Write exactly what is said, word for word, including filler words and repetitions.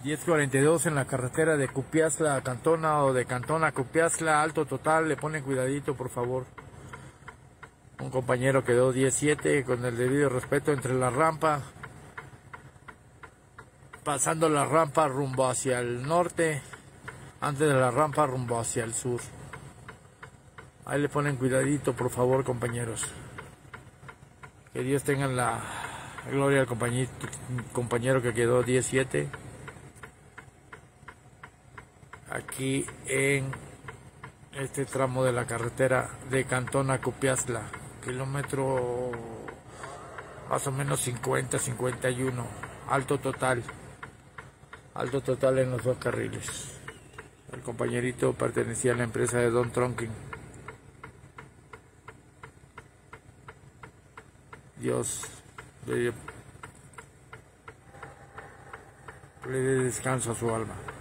diez cuarenta y dos en la carretera de Cupiazla a Cantona o de Cantona a Cupiazla, alto total, le ponen cuidadito por favor. Un compañero quedó diez siete con el debido respeto entre la rampa, pasando la rampa rumbo hacia el norte, antes de la rampa rumbo hacia el sur. Ahí le ponen cuidadito por favor compañeros. Que Dios tenga la gloria al compañero, compañero que quedó diez siete. Aquí en este tramo de la carretera de Cantona a Cupiazla, kilómetro más o menos cincuenta, cincuenta y uno, alto total, alto total en los dos carriles. El compañerito pertenecía a la empresa de Don Tronquín. Dios le dé, le dé descanso a su alma.